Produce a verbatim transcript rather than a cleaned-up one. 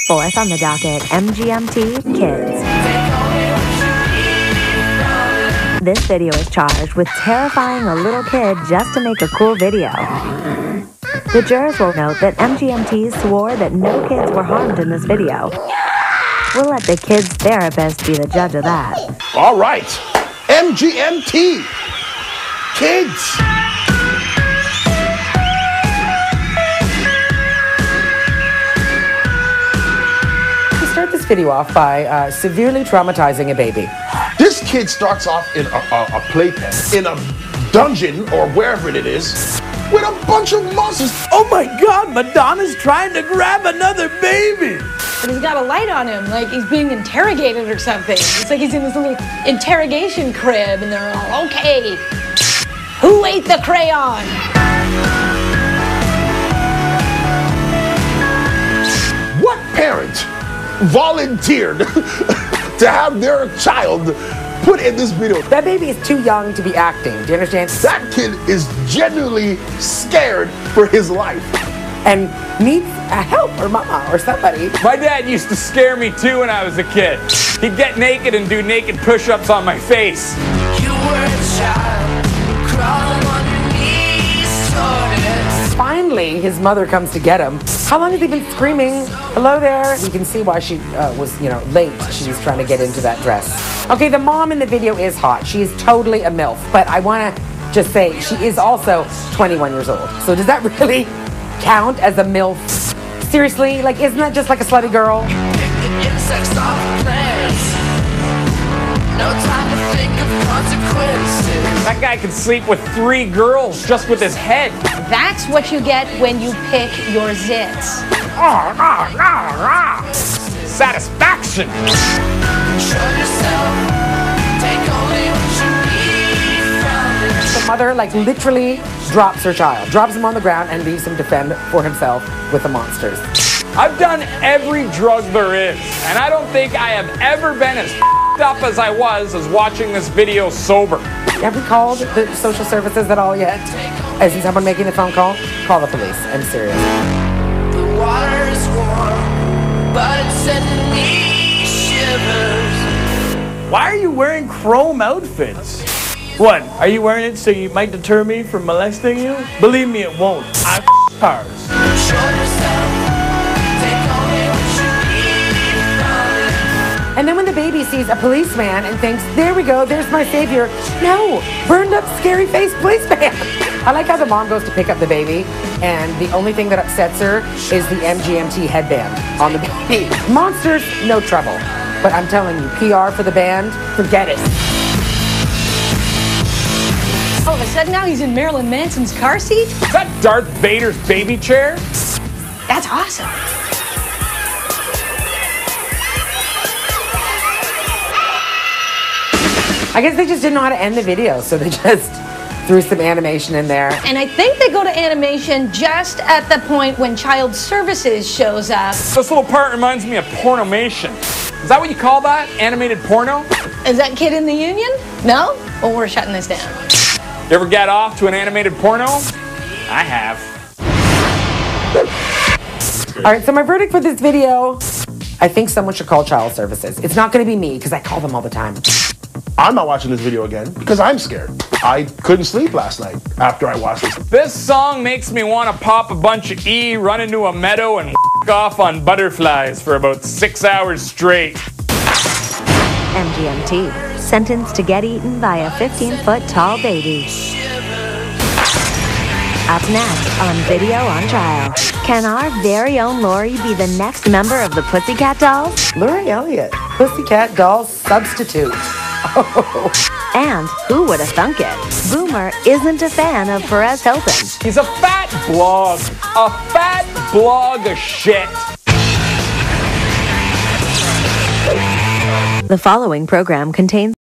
Fourth on the docket, M G M T Kids. This video is charged with terrifying a little kid just to make a cool video. The jurors will note that M G M T swore that no kids were harmed in this video. We'll let the kid's therapist be the judge of that. All right, M G M T Kids. Start this video off by uh, severely traumatizing a baby. This kid starts off in a, a, a playpen, in a dungeon or wherever it is, with a bunch of monsters. Oh my God, Madonna's trying to grab another baby. But he's got a light on him, like he's being interrogated or something. It's like he's in this little interrogation crib, and they're all, okay, who ate the crayon? What parent volunteered to have their child put in this video? That baby is too young to be acting. Do you understand? That kid is genuinely scared for his life. And needs a help or mama or somebody. My dad used to scare me too when I was a kid. He'd get naked and do naked push-ups on my face. You were a child, crawling on your knees toward it. Finally, his mother comes to get him. How long has he been screaming, hello there? You can see why she uh, was, you know, late. She was trying to get into that dress. Okay, the mom in the video is hot. She is totally a MILF. But I want to just say she is also twenty-one years old. So does that really count as a MILF? Seriously, like, isn't that just like a slutty girl? Insects off plants. No time to think of consequences. That guy could sleep with three girls just with his head. That's what you get when you pick your zits. Ah, ah, ah, ah. Satisfaction. Show yourself. Take only what you need from it. The mother, like, literally drops her child, drops him on the ground, and leaves him to fend for himself with the monsters. I've done every drug there is, and I don't think I have ever been as f***ed up as I was as watching this video sober. Have we called the social services at all yet? Isn't someone making the phone call? Call the police. I'm serious. The water is warm, but it's sending me shivers. Why are you wearing chrome outfits? What, are you wearing it so you might deter me from molesting you? Believe me, it won't. I f*** cars. Show yourself. Take only what you need from it. And then when the baby sees a policeman and thinks, there we go, there's my savior. No, burned up, scary face policeman. I like how the mom goes to pick up the baby, and the only thing that upsets her is the M G M T headband on the baby. Monsters, no trouble. But I'm telling you, P R for the band, forget it. All of a sudden now he's in Marilyn Manson's car seat? Is that Darth Vader's baby chair? That's awesome. I guess they just didn't know how to end the video, so they just threw some animation in there. And I think they go to animation just at the point when Child Services shows up. This little part reminds me of Pornomation. Is that what you call that? Animated porno? Is that kid in the union? No? Well, we're shutting this down. You ever get off to an animated porno? I have. All right, so my verdict for this video, I think someone should call Child Services. It's not going to be me, because I call them all the time. I'm not watching this video again because I'm scared. I couldn't sleep last night after I watched this. This song makes me want to pop a bunch of E, run into a meadow, and off on butterflies for about six hours straight. M G M T, sentenced to get eaten by a fifteen-foot tall baby. Up next on Video on Trial, can our very own Lori be the next member of the Pussycat Dolls? Lori Elliott, Pussycat Dolls substitute. Oh. And who would have thunk it? Boomer isn't a fan of Perez Hilton. He's a fat blog. A fat blog of shit. The following program contains